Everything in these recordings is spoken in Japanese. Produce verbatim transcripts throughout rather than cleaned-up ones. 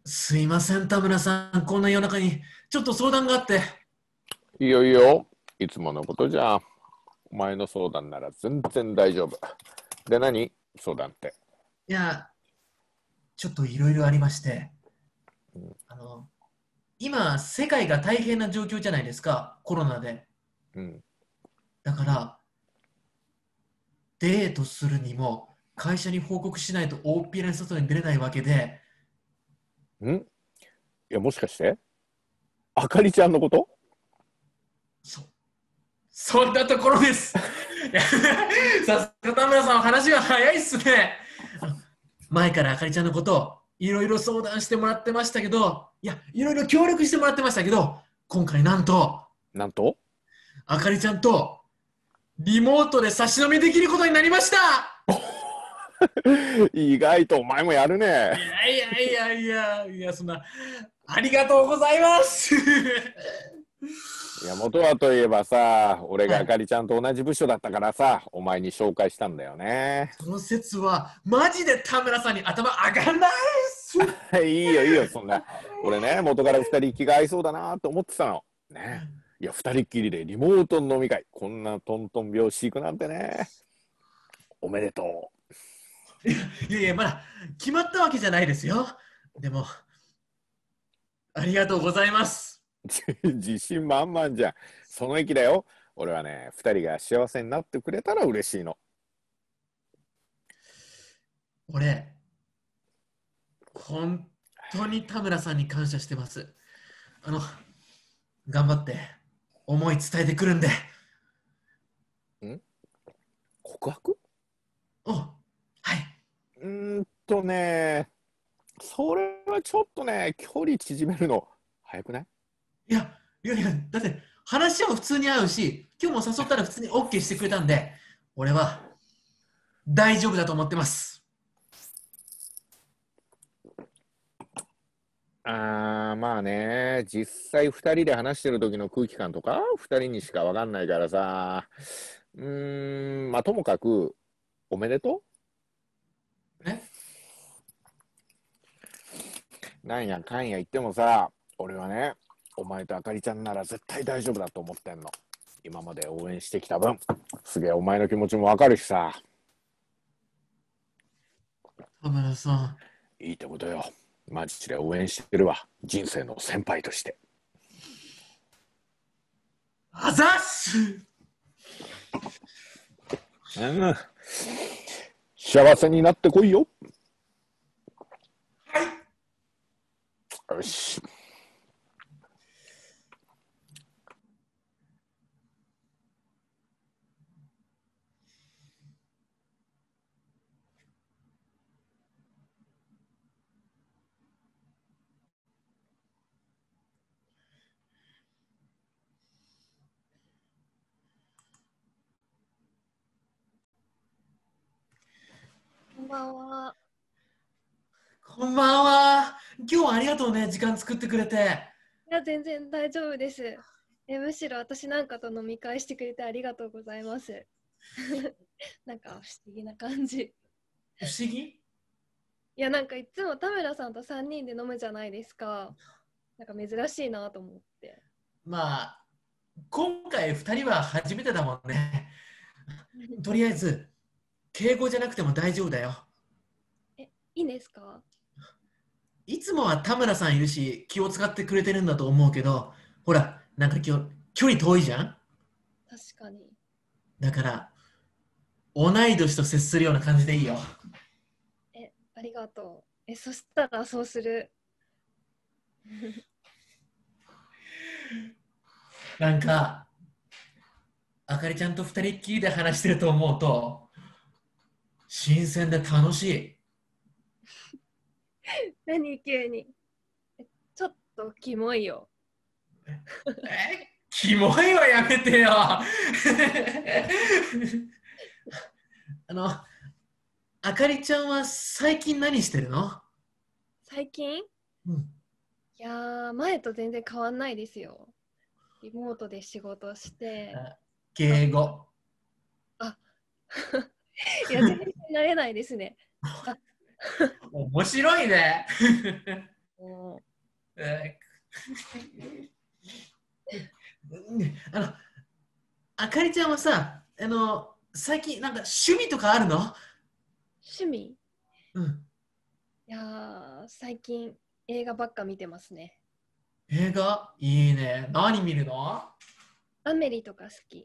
すいません、田村さん。こんな夜中に、ちょっと相談があって。 いいよいいよ。いつものことじゃん。お前の相談なら全然大丈夫。で、何相談って。 いや、ちょっといろいろありまして。 うん。 あの、今、世界が大変な状況じゃないですか。コロナで。 うん。 だから、デートするにも、会社に報告しないと大っぴらに外に出れないわけで、 んいや、もしかして、あかりちゃんのこと？ そ、そんなところです。いやさすが田村さん、話が早いっすね。あの前からあかりちゃんのことをいろいろ相談してもらってましたけど、いや、いろいろ協力してもらってましたけど、今回なんと、 なんと？ あかりちゃんとリモートで差し飲みできることになりました。 意外とお前もやるね。 いやいやいやいやいや、そんな、ありがとうございます。 いや、元はといえばさ、俺はい。 があかりちゃんと同じ部署だったからさ、お前に紹介したんだよね。 その説は、マジで田村さんに頭上がんないっす。 いいよいいよ、そんな。俺ね、元から二人気が合いそうだなと思ってたの。ね。いや、二人っきりでリモート飲み会。こんなトントン拍子行くなんてね。おめでといやいや、まだ決まったわけじゃないですよ。でも、ありがとうございます。 う。自信満々じゃん。その意気だよ。俺はね、二人が幸せになってくれたら嬉しいの。 俺、本当に田村さんに感謝してます。あの、頑張って思い伝えてくるんで。 ん告白？ お、はい。 うーんとね、それはちょっとね、距離縮めるの早くない？ いや、いやいや、だって話は普通に合うし、今日も誘ったら普通に オーケー してくれたんで、俺は大丈夫だと思ってます。 あーまあね、実際二人で話してる時の空気感とか、二人にしかわかんないからさ、うーん、まあともかく、おめでとえう。なんやかんや言ってもさ、俺はね、お前とあかりちゃんなら絶対大丈夫だと思ってんの。今まで応援してきた分、すげえお前の気持ちもわかるしさ、 田村さん。 いいってことよ。マジで応援してるわ。人生の先輩として。 あざっす。 うん。幸せになってこいよ。よし。 こんばんは。 こんばんは。今日はありがとうね、時間作ってくれて。 いや、全然大丈夫です。え、むしろ私なんかと飲み会してくれてありがとうございます。なんか不思議な感じ。 不思議。 いや、なんかいつも田村さんとさんにんで飲むじゃないですか。なんか珍しいなと思って。 まあ、今回ふたりは初めてだもんね。とりあえず、敬語じゃなくても大丈夫だよ。 え、いいんですか？ いつもは田村さんいるし、気を使ってくれてるんだと思うけど、ほら、なんか今日、距離遠いじゃん。 確かに。 だから、同い年と接するような感じでいいよ。 え、ありがとう。え、そしたらそうする。 なんか、あかりちゃんと二人っきりで話してると思うと、新鮮で楽しい。 何急に。え、ちょっとキモいよ。 えキモいはやめてよ。あの、あかりちゃんは最近何してるの？ 最近？ うん。 いやー、前と全然変わんないですよ。リモートで仕事して、 ああ、 敬語。 あ、いや、全然慣れないですね。あ、 面白いね。 えーあの、あかりちゃんはさ、あの、最近なんか趣味とかあるの？ 趣味？ うん。 いやー、最近映画ばっか見てますね。 映画いいね。何見るの？わアメリとか好き。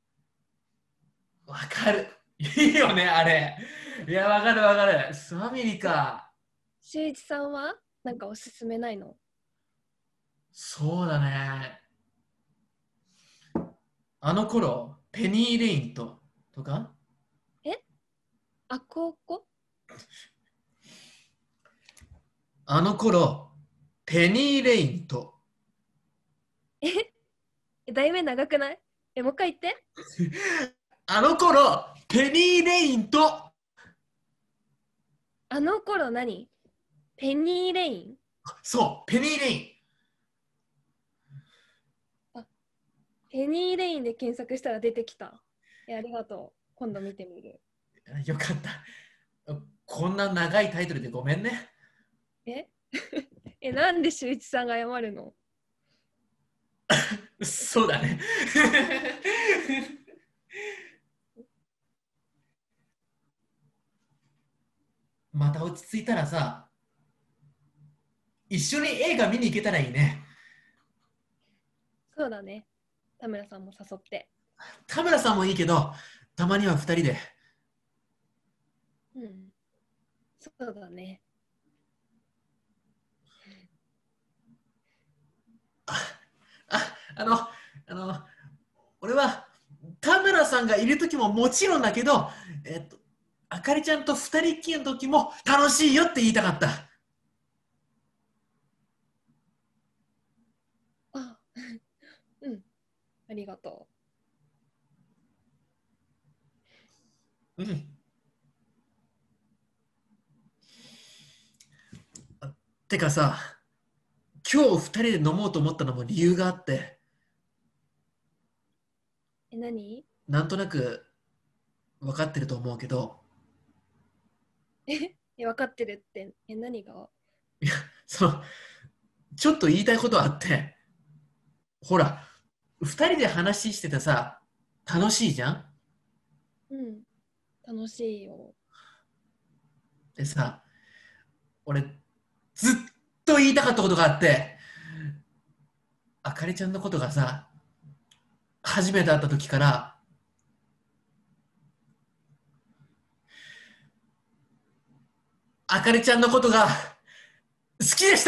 かる。いいよね、あれ。いや、わかるわかる。スワミリか。 修一さんはなんかおすすめないの？ そうだね。あの頃、ペニー・レインと、とかえあここあの頃、ペニー・レインと、 え、題名長くない？え、もう一回言って。 あの頃、ペニー・レインと、 あの頃何？ペニーレイン？ そう、ペニー・レイン。 あ、ペニーレインで検索したら出てきた。え、ありがとう。今度見てみる。 よかった。こんな長いタイトルでごめんね。 ええ、なんで修一さんが謝るの？ そうだね。また落ち着いたらさ、一緒に映画見に行けたらいいね。 そうだね。田村さんも誘って。 田村さんもいいけど、たまには二人で。 うん。そうだね。 あ、あの、あの、俺は田村さんがいる時ももちろんだけど、えっと、あかりちゃんと二人っきりの時も楽しいよって言いたかった。 あ、うん。ありがとうん。てかさ、今日二人で飲もうと思ったのも理由があって、 う。え、何？ なんとなく分かってると思うけど、 え、え、分かってるって。え、何が？ その、ちょっと言いたいことあって、ほら、二人で話しててさ、楽しいじゃん。 うん。楽しいよ。 でさ、俺、ずっと言いたかったことがあって、あかりちゃんのことがさ、初めて会った時から、あかりちゃんのことが好きでした。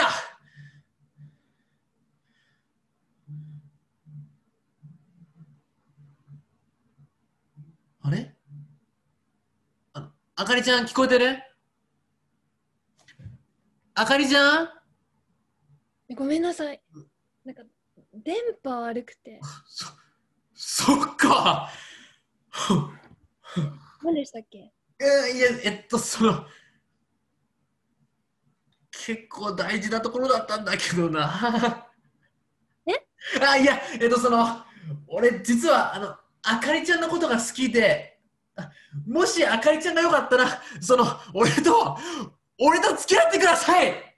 あれあの、あかりちゃん聞こえてる？あかりちゃん？ え、ごめんなさい。なんか、電波悪くて。 そ、そっか。 何でしたっけ？ えいや、えっと、その、結構大事なところだったんだけどな。 えあ、いや、えっと、その、俺、実は、あの、あかりちゃんのことが好きで、あもしあかりちゃんがよかったら、その、俺と、俺と付き合ってください。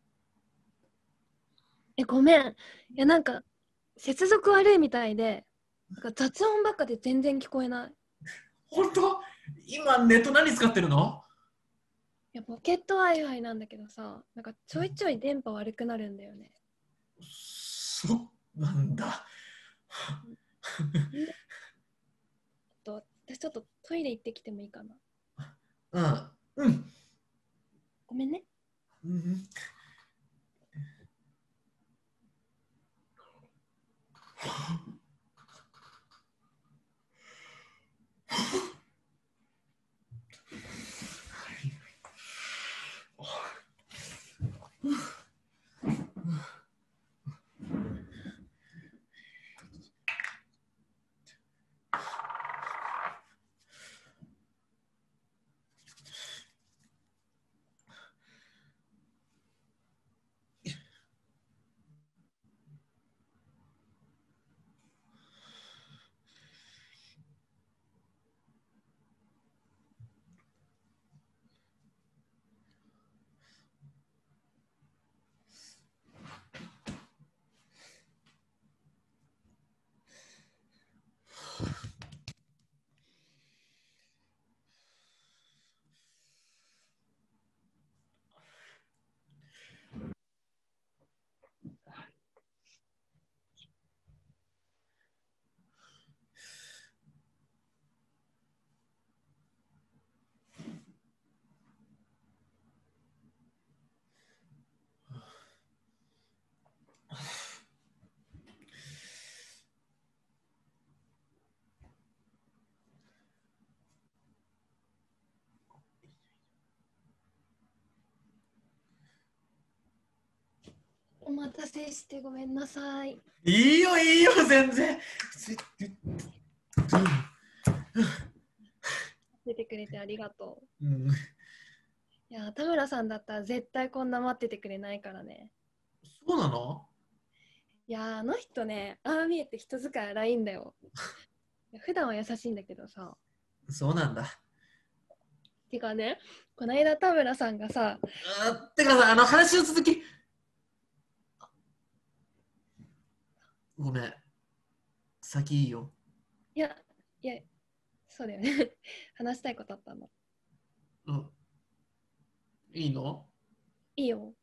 え、ごめん。いや、なんか、接続悪いみたいで、なんか雑音ばっかで全然聞こえない。い本当？今、ネット何使ってるの？ や、ポケット Wi-Fi なんだけどさ、なんかちょいちょい電波悪くなるんだよね。 そうなんだ。 んで、と私ちょっとトイレ行ってきてもいいかな。 うん。うん。 ごめんね。 うんお待たせしてごめんなさい。 いいよいいよ全然。 出てくれてありがとう。 うん、 いや、田村さんだったら絶対こんな待っててくれないからね。 そうなの？ いや、あの人ね、ああ見えて人使い荒いんだよ。普段は優しいんだけどさ。 そうなんだ。 てかね、こないだ田村さんがさ、 あてかさ、あの話の続き。ごめん。先いいよ。 いや、いや、そうだよね。話したいことあったの。 うん。いいの？ いいよ。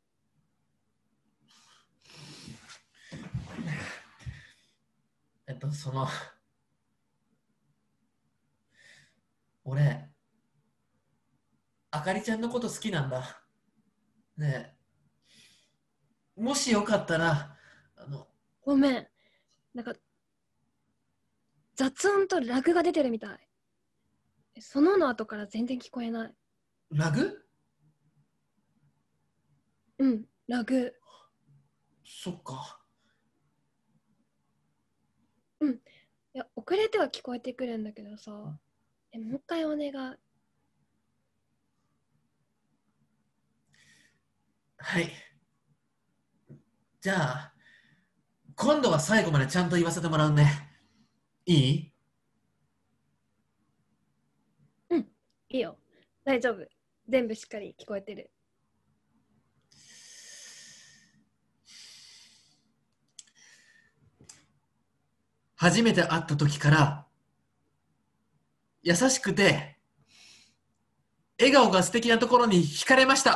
えっと、その、俺、あかりちゃんのこと好きなんだ。ねえ、もしよかったら、あの、 ごめん。なんか、雑音とラグが出てるみたい。そのの後から全然聞こえない。 ラグ？ うん、ラグ。 そっか。 うん。いや、遅れては聞こえてくるんだけどさ、え、もう一回お願い。 はい。じゃあ、今度は最後までちゃんと言わせてもらうね。いい？ うん、いいよ。大丈夫。全部しっかり聞こえてる。 初めて会った時から、優しくて、笑顔が素敵なところに惹かれました。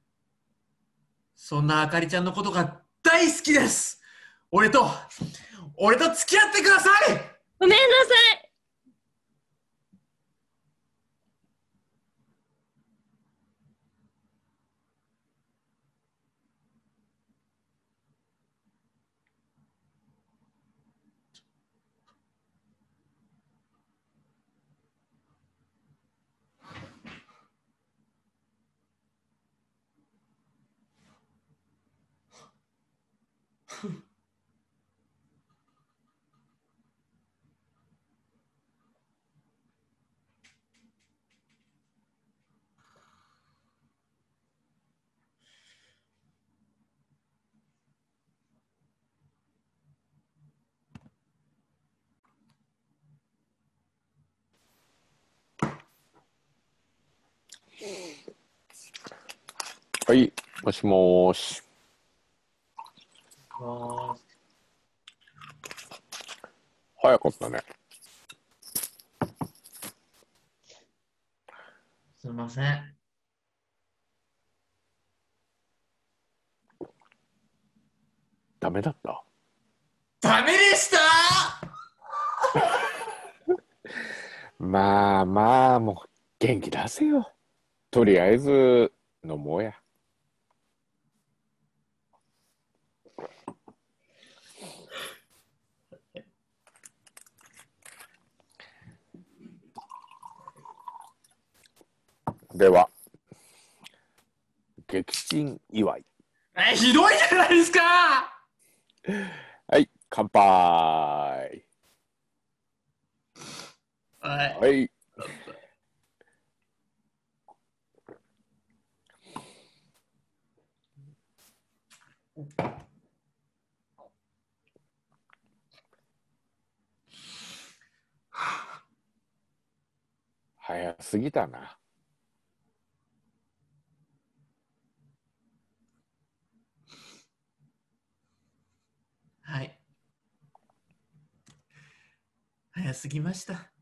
そんなあかりちゃんのことが大好きです。俺と、俺と付き合ってください。 ごめんなさい。 はい、もしもーし。早かったね。 すみません。 ダメだった。 ダメでした。 まあまあ、もう元気出せよ。とりあえず飲もうや。では、撃沈祝い。 え、ひどいじゃないですか。 はい、乾杯。 はい。 はい。早すぎたな。 はい。早すぎました。